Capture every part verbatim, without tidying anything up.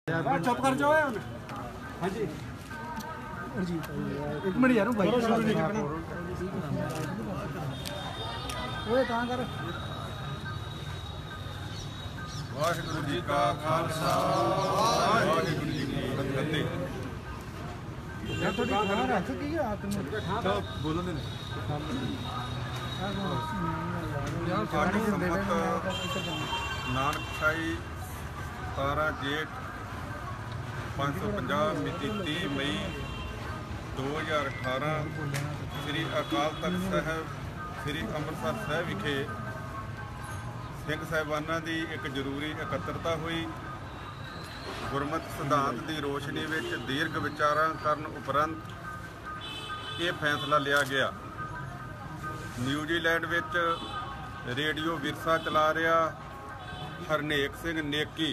चुप कर जाओ हाँ जी एक मिनट यार भाई शुरू नहीं करना ओए कहां कर वाहिगुरु जी का खालसा वाहिगुरु जी की फतेह। यार थोड़ी खाना रख की है आप तो बोलो ने नानकशाही सतारह जेठ पाँच सौ पचास मिति तीह मई दो हज़ार अठारह श्री अकाल तख्त साहब श्री ਅੰਮ੍ਰਿਤਸਰ ਸਾਹਿਬ विखे सिंह साहिबाना की एक जरूरी इकत्तरता हुई। गुरमत सिद्धांत की रोशनी में दीर्घ विचारां करन उपरंत ये फैसला लिया गया। न्यूजीलैंड विच रेडियो विरसा चला रहा हरनेक सिंह नेकी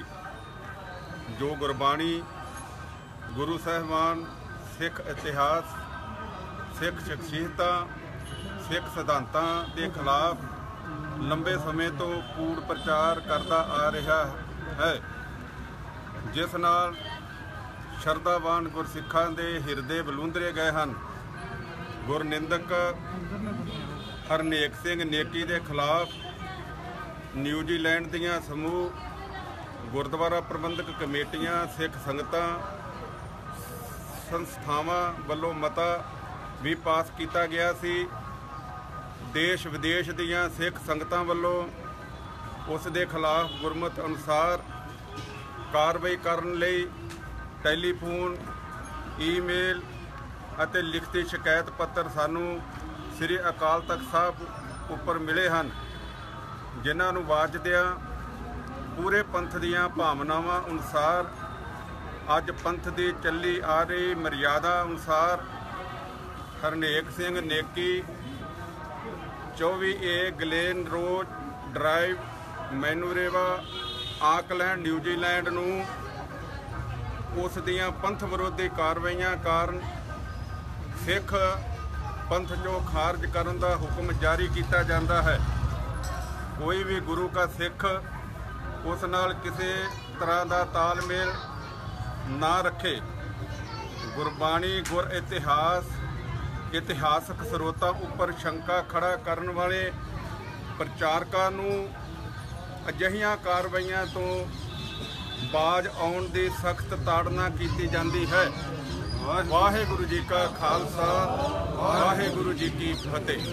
जो गुरबाणी गुरु साहिबान सिख इतिहास सिख शख्सियत सिख सिद्धांतां के खिलाफ लंबे समय तो कूड़ प्रचार करता आ रहा है, जिस नाल शरधावान गुरसिखां दे हिरदे बलूंदरे गए हैं। गुरनिंदक हरनेक सिंह नेकी के खिलाफ न्यूजीलैंड दीयां समूह गुरुद्वारा प्रबंधक कमेटियां सिख संगतां संस्थावां वल्लों मता भी पास किया गया सी। देश विदेश दीयां सिख संगतां वल्लों उस दे खिलाफ गुरमत अनुसार कार्रवाई करन लई टैलीफोन ईमेल ਅਤੇ लिखती शिकायत पत्र सानू श्री अकाल तख्त साहब उपर मिले हैं, जिन्हां नूं वाजदियां पूरे पंथ दीयां भावनावां अनुसार अज पंथ की चली आ रही मर्यादा अनुसार हरनेक सिंह नेकी चौबी A Glen Road Drive Manurewa Auckland New Zealand नूं उस दीयां पंथ विरोधी कार्रवाइयां कारण सिख पंथ जो खारज करने का हुक्म जारी किया जाता है। कोई भी गुरु का सिख उस नाल किसी तरह का तालमेल ना रखे। गुरबाणी गुर इतिहास इतिहासक स्रोतां उपर शंका खड़ा करने वाले प्रचारकां नूं अजिहियां कार्रवाइयां तो बाज आउण दी सख्त ताड़ना की जाती है। वाहिगुरु जी का खालसा वाहिगुरु जी की फतेह।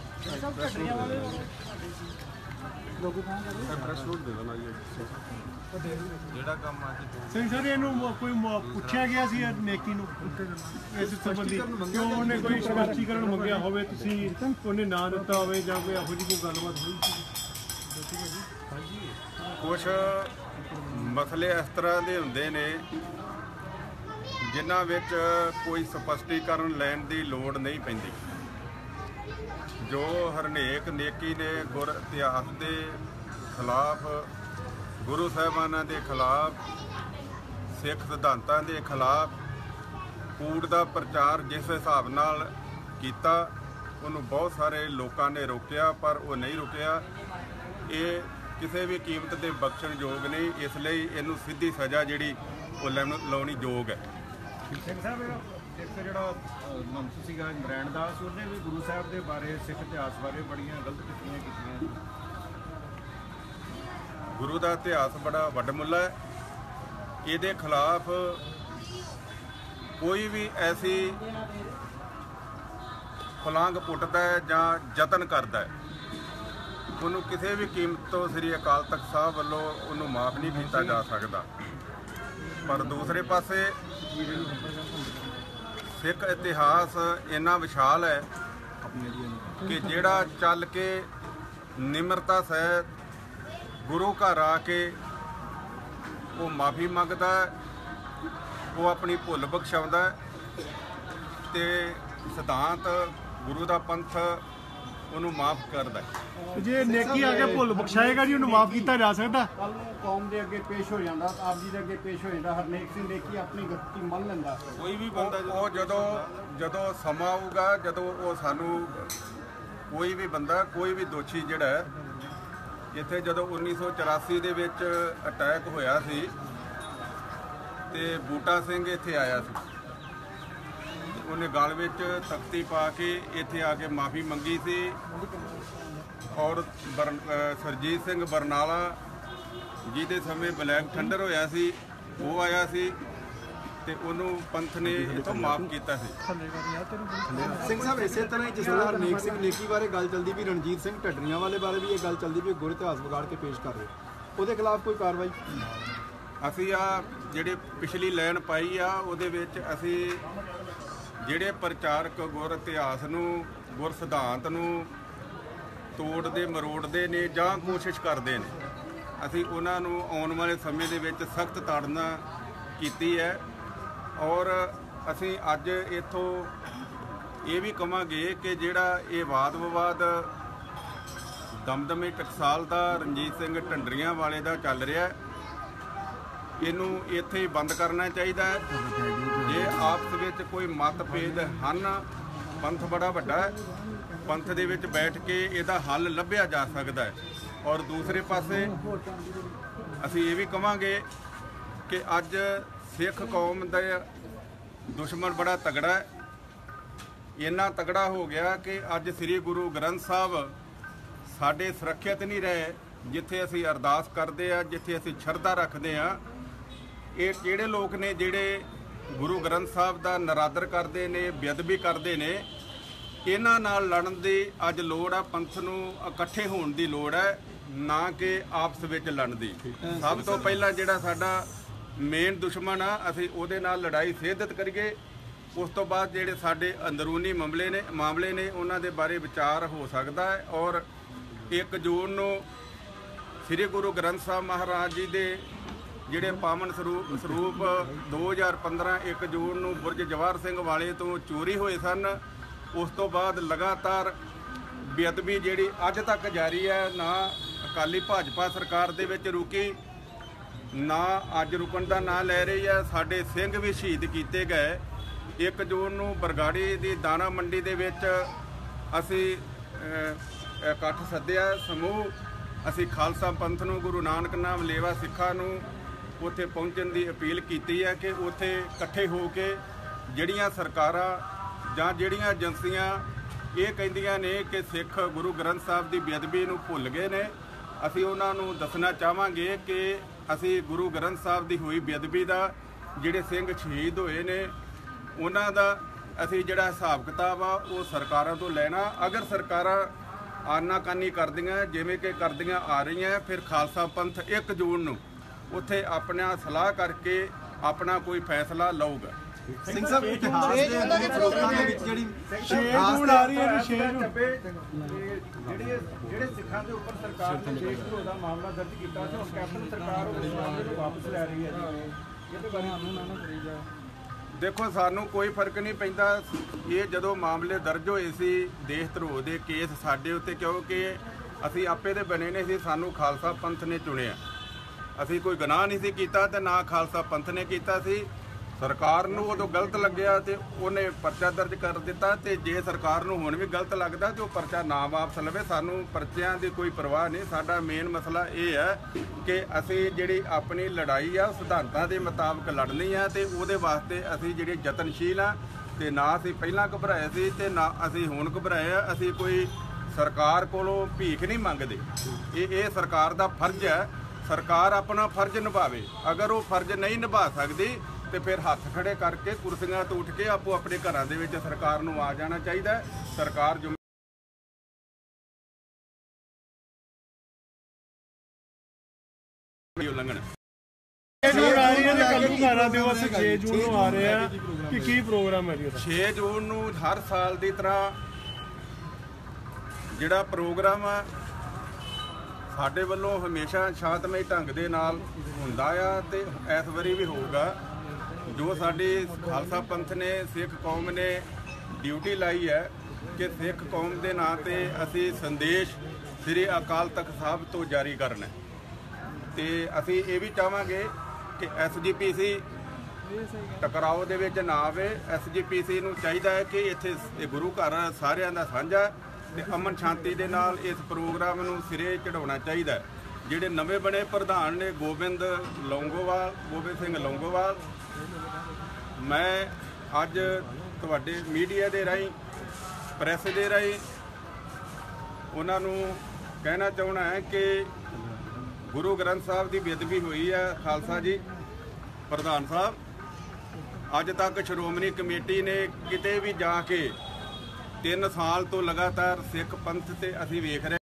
ਸਿੰਘ ਸਰ ਇਹਨੂੰ ਕੋਈ ਪੁੱਛਿਆ ਗਿਆ ਸੀ ਨੇਕੀ ਨੂੰ ਇਸ ਸੰਬੰਧੀ ਕਿਉਂ ਉਹਨੇ ਕੋਈ ਸਪਸ਼ਟੀਕਰਨ ਮੰਗਿਆ ਹੋਵੇ, ਤੁਸੀਂ ਉਹਨੇ ਨਾ ਦਿੱਤਾ ਹੋਵੇ ਜਾਂ ਕੋਈ ਇਹੋ ਜਿਹੀ ਕੋਈ ਗੱਲਬਾਤ ਹੋਈ ਸੀ? कुछ मसले इस तरह के होंदे ने जिन्हां विच कोई स्पष्टीकरण लैण की लोड़ नहीं पैंदी। जो हरनेक नेकी ने गुर इतिहास के खिलाफ गुरु साहिबाना के खिलाफ सिख सिद्धांतां के खिलाफ कूड़ का प्रचार जिस हिसाब नाल कीता उन्होंने बहुत सारे लोगों ने रोकया, पर वो नहीं रुकिया। ये किसी भी कीमत के बख्शण योग नहीं, इसलिए इनू सीधी सज़ा जी लाने योग है। ਸਿੰਘ ਸਾਹਿਬ ਇੱਕ ਜਿਹੜਾ ਮੰਤਰੀ ਸੀਗਾ ਨਰੈਣ ਦਾਸ ਉਹਨੇ ਵੀ ਗੁਰੂ ਸਾਹਿਬ ਦੇ ਬਾਰੇ ਸਿੱਖ ਇਤਿਹਾਸ ਬਾਰੇ ਬੜੀਆਂ ਗਲਤ ਟਿੱਪਣੀਆਂ ਕੀਤੀਆਂ। ਗੁਰੂ ਦਾ ਇਤਿਹਾਸ ਬੜਾ ਵੱਡਮੁੱਲਾ ਹੈ, ਇਹਦੇ ਖਿਲਾਫ ਕੋਈ ਵੀ ਐਸੀ ਫਲਾਂਗ ਪੁੱਟਦਾ ਹੈ ਜਾਂ ਯਤਨ ਕਰਦਾ ਹੈ ਉਹਨੂੰ ਕਿਸੇ ਵੀ ਕੀਮਤ ਤੋਂ ਸ੍ਰੀ ਅਕਾਲ ਤਖਤ ਸਾਹਿਬ ਵੱਲੋਂ ਉਹਨੂੰ ਮਾਫ ਨਹੀਂ ਕੀਤਾ ਜਾ ਸਕਦਾ। ਪਰ ਦੂਸਰੇ ਪਾਸੇ सिख इतिहास इन्ना विशाल है कि जिहड़ा चल के निमरता सहित गुरु घर आके वो माफ़ी मंगदा है, वो अपनी भुल बख्शाउंदा है ते सिद्धांत गुरु का पंथ ਉਹਨੂੰ माफ़ करदा है। ਜੇ ਨੇਕੀ ਆ ਕੇ ਭੁੱਲ ਬਖਸ਼ਾਏਗਾ ਜੀ ਉਹਨੂੰ ਮਾਫ ਕੀਤਾ ਜਾ ਸਕਦਾ। ਕੱਲ ਨੂੰ ਕੌਮ ਦੇ ਅੱਗੇ ਪੇਸ਼ ਹੋ ਜਾਂਦਾ, ਆਪ ਜੀ ਦੇ ਅੱਗੇ ਪੇਸ਼ ਹੋ ਜਾਂਦਾ, ਹਰਨੇਕ ਸਿੰਘ ਨੇਕੀ ਆਪਣੀ ਗਲਤੀ ਮੰਨ ਲੈਂਦਾ। ਕੋਈ ਵੀ ਬੰਦਾ ਉਹ ਜਦੋਂ ਜਦੋਂ ਸਮਾਂ ਆਊਗਾ, ਜਦੋਂ ਉਹ ਸਾਨੂੰ ਕੋਈ ਵੀ ਬੰਦਾ ਕੋਈ ਵੀ ਦੋਸ਼ੀ ਜਿਹੜਾ ਹੈ ਇੱਥੇ ਜਦੋਂ ਉੱਨੀ ਸੌ ਚੁਰਾਸੀ ਦੇ ਵਿੱਚ ਅਟੈਕ ਹੋਇਆ ਸੀ ਤੇ ਬੂਟਾ ਸਿੰਘ ਇੱਥੇ ਆਇਆ ਸੀ। ਉਹਨੇ ਗਲ ਵਿੱਚ ਤਖਤੀ ਪਾ ਕੇ ਇੱਥੇ ਆ ਕੇ ਮਾਫੀ ਮੰਗੀ ਸੀ ਔਰ ਸਰਜੀਤ ਸਿੰਘ ਬਰਨਾਲਾ ਜਿਹਦੇ ਸਮੇਂ ਬਲੈਕ ਥੰਡਰ ਹੋਇਆ ਸੀ ਉਹ ਆਇਆ ਸੀ ਤੇ ਉਹਨੂੰ ਪੰਥ ਨੇ ਇੱਥੋਂ ਮਾਫ ਕੀਤਾ ਸੀ। ਸਿੰਘ ਸਾਹਿਬ ਇਸੇ ਤਰ੍ਹਾਂ ਹੀ ਜਿਸ ਤਰ੍ਹਾਂ ਹਰਨੇਕ ਸਿੰਘ ਨੇਕੀ ਬਾਰੇ ਗੱਲ ਚੱਲਦੀ ਵੀ ਰਣਜੀਤ ਸਿੰਘ ਢੱਡਰੀਆਂ ਵਾਲੇ ਬਾਰੇ ਵੀ ਇਹ ਗੱਲ ਚੱਲਦੀ ਵੀ ਗੁਰ ਇਤਿਹਾਸ ਵਿਗਾੜ ਕੇ ਪੇਸ਼ ਕਰ ਰਹੇ, ਉਹਦੇ ਖਿਲਾਫ ਕੋਈ ਕਾਰਵਾਈ? ਅਸੀਂ ਆ ਜਿਹੜੇ ਪਿਛਲੀ ਲਾਈਨ ਪਾਈ ਆ ਉਹਦੇ ਵਿੱਚ ਅਸੀਂ ਜਿਹੜੇ ਪ੍ਰਚਾਰਕ ਗੁਰ ਇਤਿਹਾਸ ਨੂੰ ਗੁਰ ਸਿਧਾਂਤ ਨੂੰ ਤੋੜਦੇ ਮਰੋੜਦੇ ਨੇ ਜਾਂ ਕੋਸ਼ਿਸ਼ ਕਰਦੇ ਨੇ, ਅਸੀਂ ਉਹਨਾਂ ਨੂੰ ਆਉਣ ਵਾਲੇ ਸਮੇਂ ਦੇ ਵਿੱਚ ਸਖਤ ਤਾੜਨਾ ਕੀਤੀ ਹੈ। ਔਰ ਅਸੀਂ ਅੱਜ ਇੱਥੋਂ ਇਹ ਵੀ ਕਹਾਂਗੇ ਕਿ ਜਿਹੜਾ ਇਹ ਵਾਦ ਵਿਵਾਦ ਦਮਦਮੇ ਟਕਸਾਲ ਦਾ ਰਣਜੀਤ ਸਿੰਘ ਢੰਡਰੀਆਂ ਵਾਲੇ ਦਾ ਚੱਲ ਰਿਹਾ, ਇਹਨੂੰ ਇੱਥੇ ਹੀ ਬੰਦ ਕਰਨਾ ਚਾਹੀਦਾ ਹੈ। ਜੇ ਆਪਸ ਵਿੱਚ ਕੋਈ ਮਤਭੇਦ ਹਨ, ਪੰਥ ਬੜਾ ਵੱਡਾ ਹੈ, ਪੰਥ ਦੇ ਵਿੱਚ ਬੈਠ ਕੇ ਇਹਦਾ ਹੱਲ ਲੱਭਿਆ ਜਾ ਸਕਦਾ ਹੈ। ਔਰ ਦੂਸਰੇ ਪਾਸੇ ਅਸੀਂ ਇਹ ਵੀ ਕਹਾਂਗੇ ਕਿ ਅੱਜ ਸਿੱਖ ਕੌਮ ਦਾ ਦੁਸ਼ਮਣ ਬੜਾ ਤਗੜਾ ਹੈ, ਇੰਨਾ ਤਗੜਾ ਹੋ ਗਿਆ ਕਿ ਅੱਜ ਸ੍ਰੀ ਗੁਰੂ ਗ੍ਰੰਥ ਸਾਹਿਬ ਸਾਡੇ ਸੁਰੱਖਿਅਤ ਨਹੀਂ ਰਹੇ। ਜਿੱਥੇ ਅਸੀਂ ਅਰਦਾਸ ਕਰਦੇ ਆ, ਜਿੱਥੇ ਅਸੀਂ ਸ਼ਰਧਾ ਰੱਖਦੇ ਆ, ਇਹ ਕਿਹੜੇ ਲੋਕ ਨੇ ਜਿਹੜੇ ਗੁਰੂ ਗ੍ਰੰਥ ਸਾਹਿਬ ਦਾ ਨਰਾਦਰ ਕਰਦੇ ਨੇ, ਬੇਅਦਬੀ ਕਰਦੇ ਨੇ। ਇਹਨਾਂ ਨਾਲ ਲੜਨ ਦੀ ਅੱਜ ਲੋੜ ਆ, ਪੰਥ ਨੂੰ ਇਕੱਠੇ ਹੋਣ ਦੀ ਲੋੜ ਹੈ, ਨਾ ਕਿ ਆਪਸ ਵਿੱਚ ਲੜਨ ਦੀ। ਸਭ ਤੋਂ ਪਹਿਲਾਂ ਜਿਹੜਾ ਸਾਡਾ ਮੇਨ ਦੁਸ਼ਮਣ ਆ, ਅਸੀਂ ਉਹਦੇ ਨਾਲ ਲੜਾਈ ਸਿੱਧਤ ਕਰੀਏ। ਉਸ ਤੋਂ ਬਾਅਦ ਜਿਹੜੇ ਸਾਡੇ ਅੰਦਰੂਨੀ ਮਾਮਲੇ ਨੇ ਮਾਮਲੇ ਨੇ ਉਹਨਾਂ ਦੇ ਬਾਰੇ ਵਿਚਾਰ ਹੋ ਸਕਦਾ ਹੈ। ਔਰ ਇੱਕ ਜੂਨ ਨੂੰ ਸ੍ਰੀ ਗੁਰੂ ਗ੍ਰੰਥ ਸਾਹਿਬ ਮਹਾਰਾਜ ਜੀ ਦੇ ਜਿਹੜੇ ਪਾਵਨ ਸਰੂਪ ਸਰੂਪ ਦੋ ਹਜ਼ਾਰ ਪੰਦਰਾਂ ਇੱਕ ਜੂਨ ਨੂੰ ਬੁਰਜ ਜਵਾਹਰ ਸਿੰਘ ਵਾਲੇ ਤੋਂ ਚੋਰੀ ਹੋਏ ਸਨ। ਉਸ ਤੋਂ ਬਾਅਦ ਲਗਾਤਾਰ ਬੇਅਦਬੀ ਜਿਹੜੀ ਅੱਜ ਤੱਕ ਜਾਰੀ ਹੈ, ਨਾ ਅਕਾਲੀ ਭਾਜਪਾ ਸਰਕਾਰ ਦੇ ਵਿੱਚ ਰੁਕੀ, ਨਾ ਅੱਜ ਰੁਕਣ ਦਾ ਨਾਂ ਲੈ ਰਹੀ ਹੈ। ਸਾਡੇ ਸਿੰਘ ਵੀ ਸ਼ਹੀਦ ਕੀਤੇ ਗਏ। ਇੱਕ ਜੂਨ ਨੂੰ ਬਰਗਾੜੀ ਦੀ ਦਾਣਾ ਮੰਡੀ ਦੇ ਵਿੱਚ ਅਸੀਂ ਇਕੱਠ ਸੱਦਿਆ ਸਮੂਹ, ਅਸੀਂ ਖਾਲਸਾ ਪੰਥ ਨੂੰ, ਗੁਰੂ ਨਾਨਕ ਨਾਮ ਲੇਵਾ ਸਿੱਖਾਂ ਨੂੰ ਉੱਥੇ ਪਹੁੰਚਣ ਦੀ ਅਪੀਲ ਕੀਤੀ ਹੈ ਕਿ ਉੱਥੇ ਇਕੱਠੇ ਹੋ ਕੇ ਜਿਹੜੀਆਂ ਸਰਕਾਰਾਂ ਜਾਂ ਜਿਹੜੀਆਂ ਏਜੰਸੀਆਂ ਇਹ ਕਹਿੰਦੀਆਂ ਨੇ ਕਿ ਸਿੱਖ ਗੁਰੂ ਗ੍ਰੰਥ ਸਾਹਿਬ ਦੀ ਬੇਅਦਬੀ ਨੂੰ ਭੁੱਲ ਗਏ ਨੇ, ਅਸੀਂ ਉਹਨਾਂ ਨੂੰ ਦੱਸਣਾ ਚਾਹਾਂਗੇ ਕਿ ਅਸੀਂ ਗੁਰੂ ਗ੍ਰੰਥ ਸਾਹਿਬ ਦੀ ਹੋਈ ਬੇਅਦਬੀ ਦਾ, ਜਿਹੜੇ ਸਿੰਘ ਸ਼ਹੀਦ ਹੋਏ ਨੇ ਉਹਨਾਂ ਦਾ ਅਸੀਂ ਜਿਹੜਾ ਹਿਸਾਬ ਕਿਤਾਬ ਆ ਉਹ ਸਰਕਾਰਾਂ ਤੋਂ ਲੈਣਾ। ਅਗਰ ਸਰਕਾਰਾਂ ਆਨਾਕਾਨੀ ਕਰਦੀਆਂ ਜਿਵੇਂ ਕਿ ਕਰਦੀਆਂ ਆ ਰਹੀਆਂ, ਫਿਰ ਖਾਲਸਾ ਪੰਥ ਇੱਕ ਜੂਨ ਨੂੰ ਉੱਥੇ ਆਪਣਾ ਸਲਾਹ ਕਰਕੇ ਆਪਣਾ ਕੋਈ ਫੈਸਲਾ ਲਊਗਾ। ਸਿੰਘ ਸਾਹਿਬ ਇਤਿਹਾਸ ਦੇ ਅੰਦਰ ਪ੍ਰੋਗਰਾਮ ਦੇ ਵਿੱਚ ਜਿਹੜੀ ਛੇ ਜੂਨ ਆ ਰਹੀ ਹੈ ਜੀ, ਛੇ ਜੂਨ ਜਿਹੜੇ ਜਿਹੜੇ ਸਿੱਖਾਂ ਦੇ ਉੱਪਰ ਸਰਕਾਰ ਨੇ ਦੇਸ਼ ਧਰੋਹ ਦਾ ਮਾਮਲਾ ਦਰਜ ਕੀਤਾ ਸੀ, ਹੁਣ ਕੈਪਟਨ ਸਰਕਾਰ ਉਸ ਮਾਮਲੇ ਨੂੰ ਵਾਪਸ ਲੈ ਰਹੀ ਹੈ ਜੀ। ਇਹਦੇ ਬਾਰੇ ਸਾਨੂੰ ਨਾ ਕਰੀਦਾ। ਦੇਖੋ, ਸਾਨੂੰ ਕੋਈ ਫਰਕ ਨਹੀਂ ਪੈਂਦਾ। ਇਹ ਜਦੋਂ ਮਾਮਲੇ ਦਰਜ ਹੋਏ ਸੀ ਦੇਸ਼ ਧਰੋਹ ਦੇ ਕੇਸ ਸਾਡੇ ਉੱਤੇ, ਕਿਉਂਕਿ ਅਸੀਂ ਆਪੇ ਦੇ ਬਣੇ ਨੇ ਸੀ, ਸਾਨੂੰ ਖਾਲਸਾ ਪੰਥ ਨੇ ਚੁਣਿਆ, ਅਸੀਂ ਕੋਈ ਗੁਨਾਹ ਨਹੀਂ ਸੀ ਕੀਤਾ ਤੇ ਨਾ ਖਾਲਸਾ ਪੰਥ ਨੇ ਕੀਤਾ ਸੀ। ਸਰਕਾਰ ਨੂੰ ਉਦੋਂ ਗਲਤ ਲੱਗਿਆ ਤੇ ਉਹਨੇ ਪਰਚਾ ਦਰਜ ਕਰ ਦਿੱਤਾ, ਤੇ ਜੇ ਸਰਕਾਰ ਨੂੰ ਹੁਣ ਵੀ ਗਲਤ ਲੱਗਦਾ ਤੇ ਉਹ ਪਰਚਾ ਨਾ ਵਾਪਸ ਲਵੇ। ਸਾਨੂੰ ਪਰਚਿਆਂ ਦੀ ਕੋਈ ਪਰਵਾਹ ਨਹੀਂ। ਸਾਡਾ ਮੇਨ ਮਸਲਾ ਇਹ ਹੈ ਕਿ ਅਸੀਂ ਜਿਹੜੀ ਆਪਣੀ ਲੜਾਈ ਆ ਸਿਧਾਂਤਾਂ ਦੇ ਮੁਤਾਬਕ ਲੜਨੀ ਆ, ਤੇ ਉਹਦੇ ਵਾਸਤੇ ਅਸੀਂ ਜਿਹੜੇ ਯਤਨਸ਼ੀਲ ਆ, ਤੇ ਨਾ ਅਸੀਂ ਪਹਿਲਾਂ ਘਬਰਾਏ ਸੀ ਤੇ ਨਾ ਅਸੀਂ ਹੁਣ ਘਬਰਾਏ ਆ। ਅਸੀਂ ਕੋਈ ਸਰਕਾਰ ਕੋਲੋਂ ਭੀਖ ਨਹੀਂ ਮੰਗਦੇ। ਇਹ ਇਹ ਸਰਕਾਰ ਦਾ ਫਰਜ਼ ਹੈ, ਸਰਕਾਰ ਆਪਣਾ ਫਰਜ਼ ਨਿਭਾਵੇ। ਅਗਰ ਉਹ ਫਰਜ਼ ਨਹੀਂ ਨਿਭਾ ਸਕਦੀ ਤੇ ਫਿਰ ਹੱਥ ਖੜੇ ਕਰਕੇ ਕੁਰਸੀਆਂ ਤੋਂ ਉੱਠ ਕੇ ਆਪੋ ਆਪਣੇ ਘਰਾਂ ਦੇ ਵਿੱਚ ਸਰਕਾਰ ਨੂੰ ਆ ਜਾਣਾ ਚਾਹੀਦਾ ਹੈ। ਸਰਕਾਰ ਜੋ ਉਲੰਘਣ ਛੇ ਜੂਨ ਆ ਰਹੀ ਹੈ ਤੇ ਕੱਲੂਕਾਰਾ ਦਿਵਸ ਛੇ ਜੂਨ ਨੂੰ ਆ ਰਿਹਾ ਕਿ ਕੀ ਪ੍ਰੋਗਰਾਮ ਹੈ ਜੀ? ਛੇ ਜੂਨ ਨੂੰ ਹਰ ਸਾਲ ਦੀ ਤਰ੍ਹਾਂ ਜਿਹੜਾ ਪ੍ਰੋਗਰਾਮ ਆ ਸਾਡੇ ਵੱਲੋਂ ਹਮੇਸ਼ਾ ਸ਼ਾਂਤਮਈ ਢੰਗ ਦੇ ਨਾਲ ਹੁੰਦਾ ਆ, ਤੇ ਇਸ ਵਾਰੀ ਵੀ ਹੋਊਗਾ। ਜੋ ਸਾਡੀ ਖਾਲਸਾ ਪੰਥ ਨੇ, ਸਿੱਖ ਕੌਮ ਨੇ ਡਿਊਟੀ ਲਾਈ ਹੈ ਕਿ ਸਿੱਖ ਕੌਮ ਦੇ ਨਾਂ ਤੇ ਅਸੀਂ ਸੰਦੇਸ਼ ਸ੍ਰੀ ਅਕਾਲ ਤਖਤ ਸਾਹਿਬ ਤੋਂ ਜਾਰੀ ਕਰਨਾ, ਤੇ ਅਸੀਂ ਇਹ ਵੀ ਚਾਹਾਂਗੇ ਕਿ ਐਸ ਜੀ ਪੀ ਸੀ ਟਕਰਾਓ ਦੇ ਵਿੱਚ ਨਾ ਆਵੇ। ਐਸ ਜੀ ਪੀ ਸੀ ਨੂੰ ਚਾਹੀਦਾ ਹੈ ਕਿ ਇੱਥੇ ਗੁਰੂ ਘਰ ਸਾਰਿਆਂ ਦਾ ਸਾਂਝਾ ਤੇ ਅਮਨ ਸ਼ਾਂਤੀ ਦੇ ਨਾਲ ਇਸ ਪ੍ਰੋਗਰਾਮ ਨੂੰ ਸਿਰੇ ਚੜਾਉਣਾ ਚਾਹੀਦਾ ਹੈ। ਜਿਹੜੇ ਨਵੇਂ ਬਣੇ ਪ੍ਰਧਾਨ ਨੇ ਗੋਬਿੰਦ ਲੌਂਗੋਵਾਲ ਗੋਬਿੰਦ ਸਿੰਘ ਲੌਂਗੋਵਾਲ, ਮੈਂ ਅੱਜ ਤੁਹਾਡੇ ਮੀਡੀਆ ਦੇ ਰਾਹੀਂ ਪ੍ਰੈਸ ਦੇ ਰਾਹੀਂ ਉਹਨਾਂ ਨੂੰ ਕਹਿਣਾ ਚਾਹੁੰਦਾ ਹੈ ਕਿ ਗੁਰੂ ਗ੍ਰੰਥ ਸਾਹਿਬ ਦੀ ਬੇਅਦਬੀ ਹੋਈ ਹੈ। ਖਾਲਸਾ ਜੀ ਪ੍ਰਧਾਨ ਸਾਹਿਬ, ਅੱਜ ਤੱਕ ਸ਼੍ਰੋਮਣੀ ਕਮੇਟੀ ਨੇ ਕਿਤੇ ਵੀ ਜਾ ਕੇ ਤਿੰਨ ਸਾਲ ਤੋਂ ਲਗਾਤਾਰ ਸਿੱਖ ਪੰਥ ਤੇ ਅਸੀਂ ਵੇਖ ਰਹੇ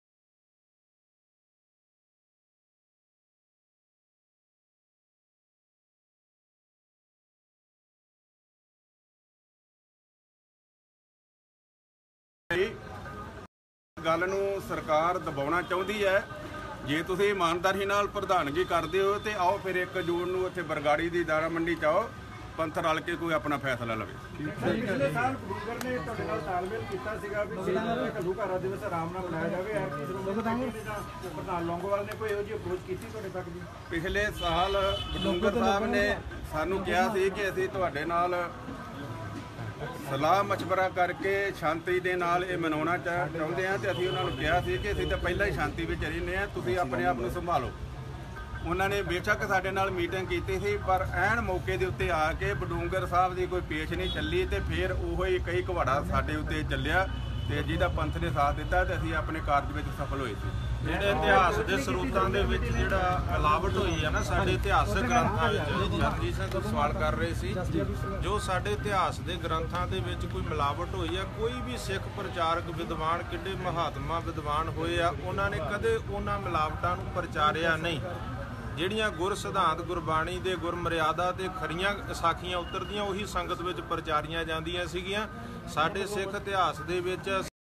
ਗੱਲ ਨੂੰ ਸਰਕਾਰ ਦਬਾਉਣਾ ਚਾਹੁੰਦੀ ਹੈ। ਜੇ ਤੁਸੀਂ ਇਮਾਨਦਾਰੀ ਨਾਲ ਪ੍ਰਧਾਨਗੀ ਕਰਦੇ ਹੋ ਤੇ ਆਓ ਫਿਰ ਇੱਕ ਜੂਨ ਨੂੰ ਉੱਥੇ ਬਰਗਾੜੀ ਦੀ ਦਾਣਾ ਮੰਡੀ ਚ ਆਓ, ਪੰਥ ਰਲ ਕੇ ਕੋਈ ਆਪਣਾ ਫੈਸਲਾ ਲਵੇ। ਪਿਛਲੇ ਸਾਲ ਬਡੂੰਗਰ ਨੇ ਤੁਹਾਡੇ ਨਾਲ ਤਾਲਮੇਲ ਕੀਤਾ ਸੀਗਾ ਵੀ ਛੇ ਜੂਨ ਨੂੰ ਘੱਲੂਘਾਰਾ ਦਿਵਸ ਆਰਾਮ ਨਾਲ ਮਨਾਇਆ ਜਾਵੇ। ਐਤਕੀ ਸ਼੍ਰੋਮਣੀ ਕਮੇਟੀ ਨੇ ਜਾਂ ਪ੍ਰਧਾਨ ਲੌਂਗੋਵਾਲ ਨੇ ਕੋਈ ਇਹੋ ਜਿਹੀ ਅਪਰੋਚ ਕੀਤੀ ਤੁਹਾਡੇ ਤੱਕ ਜੀ? ਪਿਛਲੇ ਸਾਲ ਬਡੂੰਗਰ ਸਾਹਿਬ ਨੇ ਸਾਨੂੰ ਕਿਹਾ ਸੀ ਕਿ ਅਸੀਂ ਤੁਹਾਡੇ ਨਾਲ ਸਲਾਹ ਮਸ਼ਵਰਾ ਕਰਕੇ ਸ਼ਾਂਤੀ ਦੇ ਨਾਲ ਇਹ ਮਨਾਉਣਾ ਚਾਹੁੰਦੇ ਹਾਂ, ਤੇ ਅਸੀਂ ਉਹਨਾਂ ਨੂੰ ਕਿਹਾ ਸੀ ਕਿ ਅਸੀਂ ਤਾਂ ਪਹਿਲਾਂ ਹੀ ਸ਼ਾਂਤੀ ਵਿੱਚ ਰਹਿੰਦੇ ਹਾਂ, ਤੁਸੀਂ ਆਪਣੇ ਆਪ ਨੂੰ ਸੰਭਾਲੋ। ਉਹਨਾਂ ਨੇ ਬੇਸ਼ੱਕ ਸਾਡੇ ਨਾਲ ਮੀਟਿੰਗ ਕੀਤੀ ਸੀ, ਪਰ ਐਨ ਮੌਕੇ ਦੇ ਉੱਤੇ ਆ ਕੇ ਬਡੂੰਗਰ ਸਾਹਿਬ ਦੀ ਕੋਈ ਪੇਸ਼ ਨਹੀਂ ਚੱਲੀ ਤੇ ਫਿਰ ਉਹੋ ਹੀ ਕਈ ਘਵਾੜਾ ਸਾਡੇ ਉੱਤੇ ਚੱਲਿਆ ਤੇ ਜਿਹਦਾ ਪੰਥ ਨੇ ਸਾਥ ਦਿੱਤਾ ਤੇ ਅਸੀਂ ਆਪਣੇ ਕਾਰਜ ਵਿੱਚ ਸਫਲ ਹੋਏ ਸੀ। ਜਿਹੜੇ ਇਤਿਹਾਸ ਦੇ ਸਰੋਤਾਂ ਦੇ ਵਿੱਚ ਜਿਹੜਾ ਮਿਲਾਵਟ ਹੋਈ ਹੈ ਨਾ ਸਾਡੇ ਇਤਿਹਾਸਕ ਗ੍ਰੰਥਾਂ ਵਿੱਚ, ਜਗਜੀਤ ਸਿੰਘ ਸਵਾਲ ਕਰ ਰਹੇ ਸੀ, ਜੋ ਸਾਡੇ ਇਤਿਹਾਸ ਦੇ ਗ੍ਰੰਥਾਂ ਦੇ ਵਿੱਚ ਕੋਈ ਮਿਲਾਵਟ ਹੋਈ ਆ, ਕੋਈ ਵੀ ਸਿੱਖ ਪ੍ਰਚਾਰਕ ਵਿਦਵਾਨ ਕਿੱਡੇ ਮਹਾਤਮਾ ਵਿਦਵਾਨ ਹੋਏ ਆ, ਉਹਨਾਂ ਨੇ ਕਦੇ ਉਹਨਾਂ ਮਿਲਾਵਟਾਂ ਨੂੰ ਪ੍ਰਚਾਰਿਆ ਨਹੀਂ। ਜਿਹੜੀਆਂ ਗੁਰ ਸਿਧਾਂਤ ਗੁਰਬਾਣੀ ਦੇ ਗੁਰ ਮਰਿਆਦਾ ਤੇ ਖਰੀਆਂ ਸਾਖੀਆਂ ਉਤਰਦੀਆਂ ਉਹੀ ਸੰਗਤ ਵਿੱਚ ਪ੍ਰਚਾਰੀਆਂ ਜਾਂਦੀਆਂ ਸੀਗੀਆਂ। ਸਾਡੇ ਸਿੱਖ ਇਤਿਹਾਸ ਦੇ ਵਿੱਚ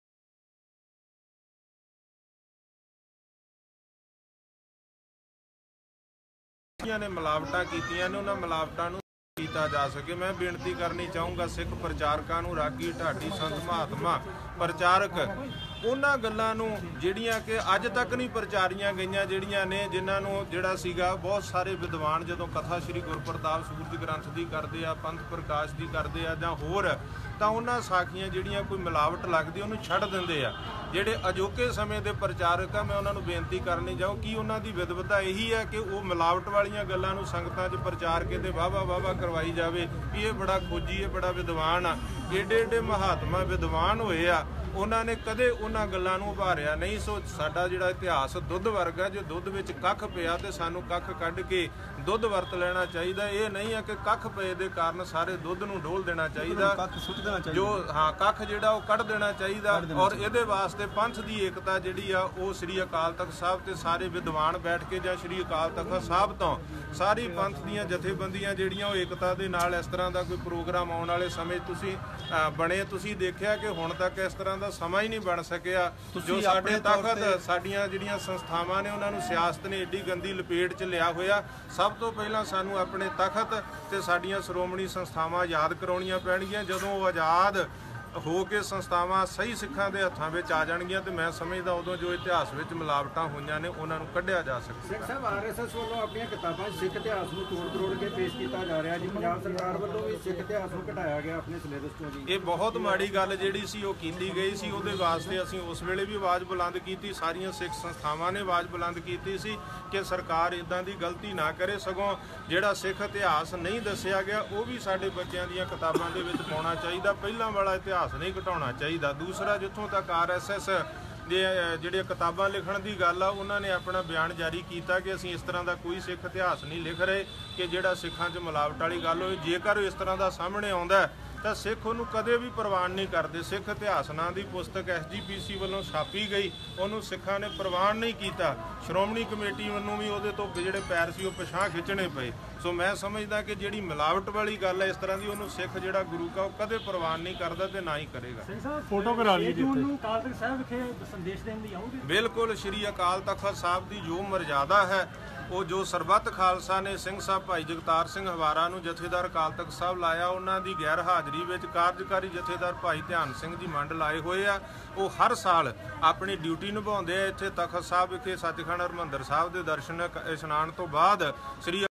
ਨੇ ਮਿਲਾਵਟਾਂ ਕੀਤੀਆਂ ਨੇ, ਉਹਨਾਂ ਮਿਲਾਵਟਾਂ ਨੂੰ ਕੀਤਾ ਜਾ ਸਕੇ। ਮੈਂ ਬੇਨਤੀ ਕਰਨੀ ਚਾਹੂੰਗਾ ਸਿੱਖ ਪ੍ਰਚਾਰਕਾਂ ਨੂੰ, ਰਾਗੀ ਢਾਡੀ ਸੰਤ ਮਹਾਤਮਾ ਪ੍ਰਚਾਰਕ, ਉਹਨਾਂ ਗੱਲਾਂ ਨੂੰ ਜਿਹੜੀਆਂ ਕਿ ਅੱਜ ਤੱਕ ਨਹੀਂ ਪ੍ਰਚਾਰੀਆਂ ਗਈਆਂ, ਜਿਹੜੀਆਂ ਨੇ ਜਿਨ੍ਹਾਂ ਨੂੰ ਜਿਹੜਾ ਸੀਗਾ ਬਹੁਤ ਸਾਰੇ ਵਿਦਵਾਨ ਜਦੋਂ ਕਥਾ ਸ੍ਰੀ ਗੁਰਪ੍ਰਤਾਪ ਸੂਰਜ ਗ੍ਰੰਥ ਦੀ ਕਰਦੇ ਆ, ਪੰਥ ਪ੍ਰਕਾਸ਼ ਦੀ ਕਰਦੇ ਆ ਜਾਂ ਹੋਰ, ਤਾਂ ਉਹਨਾਂ ਸਾਖੀਆਂ ਜਿਹੜੀਆਂ ਕੋਈ ਮਿਲਾਵਟ ਲੱਗਦੀ ਉਹਨੂੰ ਛੱਡ ਦਿੰਦੇ ਆ। ਜਿਹੜੇ ਅਜੋਕੇ ਸਮੇਂ ਦੇ ਪ੍ਰਚਾਰਕ ਆ, ਮੈਂ ਉਹਨਾਂ ਨੂੰ ਬੇਨਤੀ ਕਰਨੀ ਚਾਹੂੰ ਕਿ ਉਹਨਾਂ ਦੀ ਵਿਦਵਤਾ ਇਹੀ ਹੈ ਕਿ ਉਹ ਮਿਲਾਵਟ ਵਾਲੀਆਂ ਗੱਲਾਂ ਨੂੰ ਸੰਗਤਾਂ 'ਚ ਪ੍ਰਚਾਰ ਕੇ ਤੇ ਵਾਹਵਾ ਵਾਹਵਾ ਕਰਵਾਈ ਜਾਵੇ ਵੀ ਇਹ ਬੜਾ ਖੋਜੀ, ਇਹ ਬੜਾ ਵਿਦਵਾਨ ਆ। ਏਡੇ ਏਡੇ ਮਹਾਤਮਾ ਵਿਦਵਾਨ ਹੋਏ ਆ, ਉਹਨਾਂ ਨੇ ਕਦੇ ਉਹਨਾਂ ਗੱਲਾਂ ਨੂੰ ਉਭਾਰਿਆ ਨਹੀਂ। ਸੋ ਸਾਡਾ ਜਿਹੜਾ ਇਤਿਹਾਸ ਦੁੱਧ ਵਰਗਾ, ਜੇ ਦੁੱਧ ਵਿੱਚ ਕੱਖ ਪਿਆ ਤੇ ਸਾਨੂੰ ਕੱਖ ਕੱਢ ਕੇ ਦੁੱਧ ਵਰਤ ਲੈਣਾ ਚਾਹੀਦਾ। ਇਹ ਨਹੀਂ ਹੈ ਕਿ ਕੱਖ ਪਏ ਦੇ ਕਾਰਨ ਸਾਰੇ ਦੁੱਧ ਨੂੰ ਡੋਲ ਦੇਣਾ ਚਾਹੀਦਾ, ਜੋ ਹਾਂ ਕੱਖ ਜਿਹੜਾ ਉਹ ਕੱਢ ਦੇਣਾ ਚਾਹੀਦਾ। ਔਰ ਇਹਦੇ ਵਾਸਤੇ ਪੰਥ ਦੀ ਏਕਤਾ ਜਿਹੜੀ ਆ ਉਹ ਸ੍ਰੀ ਅਕਾਲ ਤਖਤ ਸਾਹਿਬ ਤੇ ਸਾਰੇ ਵਿਦਵਾਨ ਬੈਠ ਕੇ ਜਾਂ ਸ੍ਰੀ ਅਕਾਲ ਤਖਤ ਸਾਹਿਬ ਤੋਂ ਸਾਰੀ ਪੰਥ ਦੀਆਂ ਜਥੇਬੰਦੀਆਂ ਜਿਹੜੀਆਂ ਉਹ ਏਕਤਾ ਦੇ ਨਾਲ ਇਸ ਤਰ੍ਹਾਂ ਦਾ ਕੋਈ ਪ੍ਰੋਗਰਾਮ ਆਉਣ ਵਾਲੇ ਸਮੇਂ ਤੁਸੀਂ ਬਣੇ। ਤੁਸੀਂ ਦੇਖਿਆ ਕਿ ਹੁਣ ਤੱਕ ਇਸ ਤਰ੍ਹਾਂ ਦਾ ਸਮਾਂ ਹੀ ਨਹੀਂ ਬਣ ਸਕਿਆ। ਜੋ ਸਾਡੇ ਤਖਤ ਸਾਡੀਆਂ ਜਿਹੜੀਆਂ ਸੰਸਥਾਵਾਂ ਨੇ ਉਹਨਾਂ ਨੂੰ ਸਿਆਸਤ ਨੇ ਏਡੀ ਗੰਦੀ ਲਪੇਟ 'ਚ ਲਿਆ ਹੋਇਆ। ਸਭ ਤੋਂ ਪਹਿਲਾਂ ਸਾਨੂੰ ਆਪਣੇ ਤਖਤ ਤੇ ਸਾਡੀਆਂ ਸ਼੍ਰੋਮਣੀ ਸੰਸਥਾਵਾਂ ਯਾਦ ਕਰਾਉਣੀਆਂ ਪੈਣਗੀਆਂ। ਜਦੋਂ ਉਹ ਆਜ਼ਾਦ ਹੋ ਕੇ ਸੰਸਥਾਵਾਂ ਸਹੀ ਸਿੱਖਾਂ ਦੇ ਹੱਥਾਂ ਵਿੱਚ ਆ ਜਾਣਗੀਆਂ ਤੇ ਮੈਂ ਸਮਝਦਾ ਉਦੋਂ ਜੋ ਇਤਿਹਾਸ ਵਿੱਚ ਮਿਲਾਵਟਾਂ ਹੋਈਆਂ ਨੇ ਉਹਨਾਂ ਨੂੰ ਕੱਢਿਆ ਜਾ ਸਕਦਾ। ਸਿੱਖ ਸਾਹਿਬ, ਆਰ ਐਸ ਐਸ ਵੱਲੋਂ ਆਪਣੀਆਂ ਕਿਤਾਬਾਂ 'ਚ ਸਿੱਖ ਇਤਿਹਾਸ ਨੂੰ ਤੋੜ ਤਰੋੜ ਕੇ ਪੇਸ਼ ਕੀਤਾ ਜਾ ਰਿਹਾ ਜੀ। ਪੰਜਾਬ ਸਰਕਾਰ ਵੱਲੋਂ ਵੀ ਸਿੱਖ ਇਤਿਹਾਸ ਨੂੰ ਘਟਾਇਆ ਗਿਆ ਆਪਣੇ ਸਿਲੇਬਸ ਤੋਂ ਜੀ। ਇਹ ਬਹੁਤ ਮਾੜੀ ਗੱਲ ਜਿਹੜੀ ਸੀ ਉਹ ਕੀਤੀ ਗਈ ਸੀ। ਉਹਦੇ ਵਾਸਤੇ ਅਸੀਂ ਉਸ ਵੇਲੇ ਵੀ ਆਵਾਜ਼ ਬੁਲੰਦ ਕੀਤੀ, ਸਾਰੀਆਂ ਸਿੱਖ ਸੰਸਥਾਵਾਂ ਨੇ ਆਵਾਜ਼ ਬੁਲੰਦ ਕੀਤੀ ਸੀ ਕਿ ਸਰਕਾਰ ਇਦਾਂ ਦੀ ਗਲਤੀ ਨਾ ਕਰੇ। ਸਗੋਂ ਜਿਹੜਾ ਸਿੱਖ ਇਤਿਹਾਸ ਨਹੀਂ ਦੱਸਿਆ ਗਿਆ ਉਹ ਵੀ ਸਾਡੇ ਬੱਚਿਆਂ ਦੀਆਂ ਕਿਤਾਬਾਂ ਦੇ ਵਿੱਚ ਪਾਉਣਾ ਚਾਹੀਦਾ। ਪਹਿਲਾਂ ਵਾਲਾ ਇਤਿਹਾਸ ਨਹੀਂ ਘਟਾਉਣਾ ਚਾਹੀਦਾ। ਦੂਸਰਾ, ਜਿੱਥੋਂ ਤੱਕ ਆਰ ਐਸ ਐਸ ਦੇ ਜਿਹੜੀਆਂ ਕਿਤਾਬਾਂ ਲਿਖਣ ਦੀ ਗੱਲ ਆ, ਉਹਨਾਂ ਨੇ ਆਪਣਾ ਬਿਆਨ ਜਾਰੀ ਕੀਤਾ ਕਿ ਅਸੀਂ ਇਸ ਤਰ੍ਹਾਂ ਦਾ ਕੋਈ ਸਿੱਖ ਇਤਿਹਾਸ ਨਹੀਂ ਲਿਖ ਰਹੇ ਕਿ ਜਿਹੜਾ ਸਿੱਖਾਂ 'ਚ ਮਿਲਾਵਟ ਵਾਲੀ ਗੱਲ ਹੋਏ। ਜੇਕਰ ਇਸ ਤਰ੍ਹਾਂ ਦਾ ਸਾਹਮਣੇ ਆਉਂਦਾ ਤਾਂ ਸਿੱਖ ਉਹਨੂੰ ਕਦੇ ਵੀ ਪ੍ਰਵਾਨ ਨਹੀਂ ਕਰਦੇ। ਸਿੱਖ ਇਤਿਹਾਸ ਨਾਂ ਦੀ ਪੁਸਤਕ ਐਸ ਜੀ ਪੀ ਸੀ ਵੱਲੋਂ ਛਾਪੀ ਗਈ, ਉਹਨੂੰ ਸਿੱਖਾਂ ਨੇ ਪ੍ਰਵਾਨ ਨਹੀਂ ਕੀਤਾ। ਸ਼੍ਰੋਮਣੀ ਕਮੇਟੀ ਵੱਲੋਂ ਵੀ ਉਹਦੇ ਤੋਂ ਜਿਹੜੇ ਪੈਰ ਸੀ ਉਹ ਪਿਛਾਂਹ ਖਿੱਚਣੇ ਪਏ। ਸੋ ਮੈਂ ਸਮਝਦਾ ਕਿ ਜਿਹੜੀ ਮਿਲਾਵਟ ਵਾਲੀ ਗੱਲ ਹੈ ਇਸ ਤਰ੍ਹਾਂ ਦੀ, ਉਹਨੂੰ ਸਿੱਖ ਜਿਹੜਾ ਗੁਰੂ ਕਾ ਉਹ ਕਦੇ ਪ੍ਰਵਾਨ ਨਹੀਂ ਕਰਦਾ ਤੇ ਨਾ ਹੀ ਕਰੇਗਾ। ਫੋਟੋ ਕਰਾ ਲਈ ਜੀ ਨੂੰ ਅਕਾਲ ਤਖਤ ਸਾਹਿਬ ਵਿਖੇ ਸੰਦੇਸ਼ ਦੇਣ ਲਈ ਆਉਂਗੇ? ਬਿਲਕੁਲ, ਸ਼੍ਰੀ ਅਕਾਲ ਤਖਤ ਸਾਹਿਬ ਦੀ ਜੋ ਮਰਜ਼ਾਦਾ ਹੈ, ਉਹ ਜੋ ਸਰਬੱਤ ਖਾਲਸਾ ਨੇ ਸਿੰਘ ਸਾਹਿਬ ਭਾਈ ਜਗਤਾਰ ਸਿੰਘ ਹਵਾਰਾ ਨੂੰ ਜਥੇਦਾਰ ਅਕਾਲ ਤਖਤ ਸਾਹਿਬ ਲਾਇਆ, ਉਹਨਾਂ ਦੀ ਗੈਰ ਹਾਜ਼ਰੀ ਵਿੱਚ ਕਾਰਜਕਾਰੀ ਜਥੇਦਾਰ ਭਾਈ ਧਿਆਨ ਸਿੰਘ ਜੀ ਮੰਡ ਲਾਏ ਹੋਏ ਆ। ਉਹ ਹਰ ਸਾਲ ਆਪਣੀ ਡਿਊਟੀ ਨਿਭਾਉਂਦੇ ਆ। ਇੱਥੇ ਤਖਤ ਸਾਹਿਬ ਵਿਖੇ ਸੱਚਖੰਡ ਹਰਿਮੰਦਰ ਸਾਹਿਬ ਦੇ ਦਰਸ਼ਨ ਇਸ਼ਨਾਨ ਤੋਂ ਬਾਅਦ ਸ੍ਰੀ